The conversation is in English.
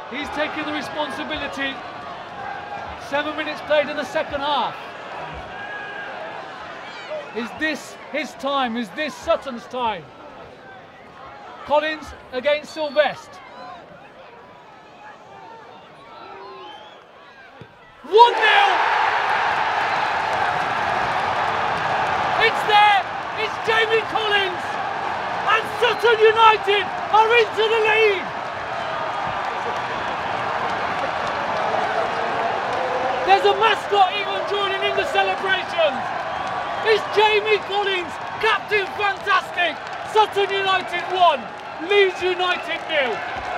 He's taking the responsibility. 7 minutes played in the second half. Is this his time? Is this Sutton's time? Collins against Sylvester. 1-0! It's there! It's Jamie Collins! And Sutton United are into the lead! There's a mascot even joining in the celebrations! It's Jamie Collins, Captain Fantastic! Sutton United 1, Leeds United 0.